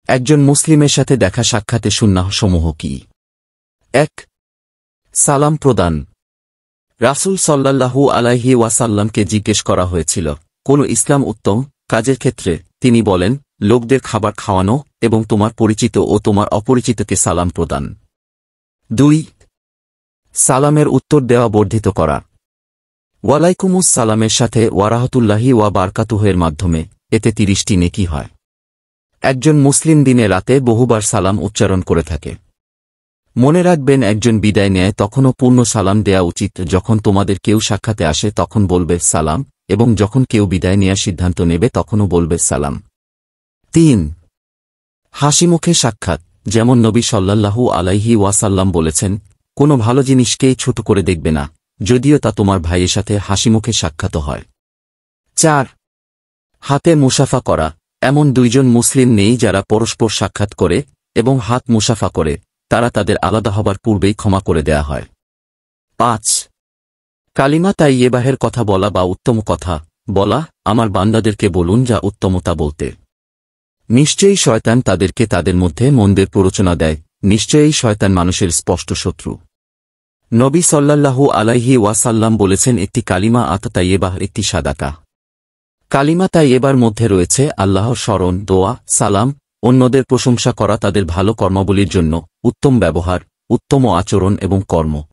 একজন মুসলিমের সাথে দেখা সাক্ষাতে সুন্নাহ সমূহ কি? ১. সালাম প্রদান। রাসূল সাল্লাল্লাহু আলাইহি ওয়াসাল্লামকে জিজ্ঞেস করা হয়েছিল, কোন ইসলাম উত্তম কাজের ক্ষেত্রে? তিনি বলেন, লোকদের খাবার খাওয়ানো এবং তোমার পরিচিত ও তোমার অপরিচিতকে সালাম প্রদান। ২. সালামের উত্তর দেওয়া বর্ধিত করা। ওয়ালাইকুমুস সালামের সাথে ওয়ারাহতুল্লাহি ওয়া বারকাতুহের মাধ্যমে এতে ৩০টি নেকি হয়। একজন মুসলিম দিনে রাতে বহুবার সালাম উচ্চারণ করে থাকে। মনে রাখবেন, একজন বিদায় নেয় তখনও পূর্ণ সালাম দেয়া উচিত। যখন তোমাদের কেউ সাক্ষাতে আসে তখন বলবে সালাম, এবং যখন কেউ বিদায় নেয়ার সিদ্ধান্ত নেবে তখনও বলবে সালাম। ৩. হাসিমুখে সাক্ষাৎ। যেমন নবী সাল্লাল্লাহু আলাইহি ওয়াসাল্লাম বলেছেন, কোনো ভালো জিনিসকেই ছোট করে দেখবে না, যদিও তা তোমার ভাইয়ের সাথে হাসিমুখে সাক্ষাৎ হয়। ৪. হাতে মুসাফা করা। এমন দুইজন মুসলিম নেই যারা পরস্পর সাক্ষাৎ করে এবং হাত মুসাফা করে, তারা তাদের আলাদা হবার পূর্বেই ক্ষমা করে দেয়া হয়। ৫. কালিমা তাইয়্যিবাহের কথা বলা বা উত্তম কথা বলা। আমার বান্দাদেরকে বলুন যা উত্তমতা বলতে। নিশ্চয়ই শয়তান তাদেরকে তাদের মধ্যে মন্দের প্ররোচনা দেয়। নিশ্চয়ই শয়তান মানুষের স্পষ্ট শত্রু। নবী সাল্লাল্লাহু আলাইহি ওয়াসাল্লাম বলেছেন, একটি কালিমা তাইয়্যিবাহ, একটি সাদাকা। কালিমা তাইয়্যিবার মধ্যে রয়েছে আল্লাহর স্মরণ, দোয়া, সালাম, অন্যদের প্রশংসা করা, তাদের ভালো কর্মাবলীর জন্য উত্তম ব্যবহার, উত্তম আচরণ এবং কর্ম।